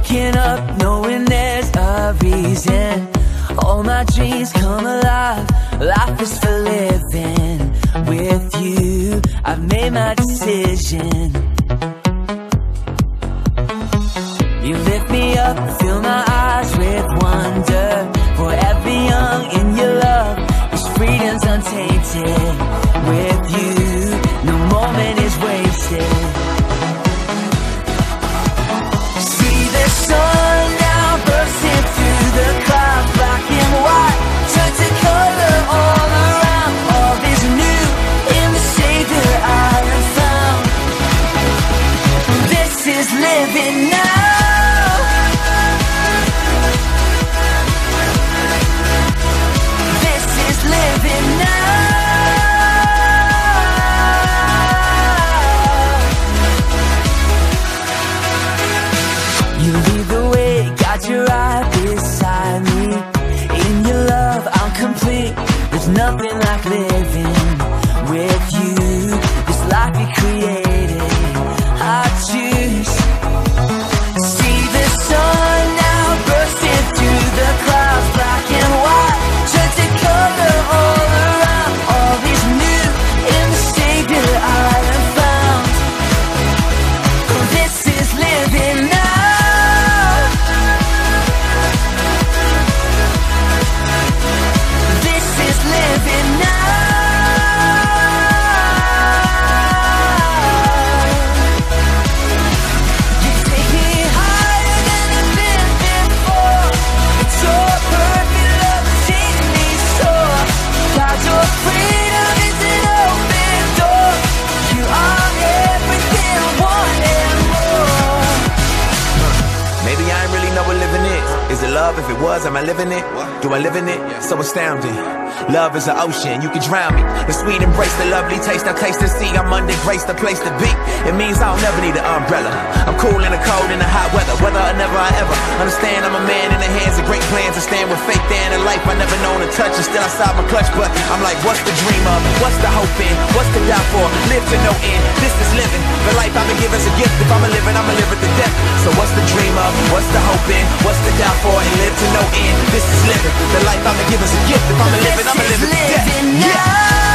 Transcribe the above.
waking up knowing there's a reason. All my dreams come alive, life is for living. With you, I've made my decision. You lift me up, fill my eyes with wonder. Forever young in your love, this freedom's untainted. With you, no moment is wasted. See the sun now bursting through the clouds. Black and white turn to color all around. All is new in the Savior I have found. This is living now. This is living now. You lead the way, got you right beside me. In your love, I'm complete. There's nothing like living with you. This life we created, I choose. See the sun now bursting through the clouds. Black and white turn to color all around. All is new in the Savior I have found. This is living now. Living now. You take me higher than I've been before. It's your perfect love that takes me sore. God, your freedom is an open door. You are everything I want and more. Maybe I ain't really know what living is. Is it love? If it was, am I living it? Do I live in it? So astounding. Love is an ocean, you can drown me. The sweet embrace, the lovely taste, I taste and see. I'm under grace, the place to be. It means I'll never need an umbrella. I'm cool in the cold, in the hot weather. Whether or never I ever understand, I'm a man in the hands of great plans. I stand with faith there in a life I never known to touch. And still outside my clutch, but I'm like, what's the dream of? What's the hope in? What's to die for? Live to no end. This is living. The life I've been given is a gift. If I'm a living, I'ma live it to death. So what's the dream of? What's the hope in? What's to die for? And live to no end. This is living. The life I've been given is a gift. If I'm a living, I'ma live it to death. Now.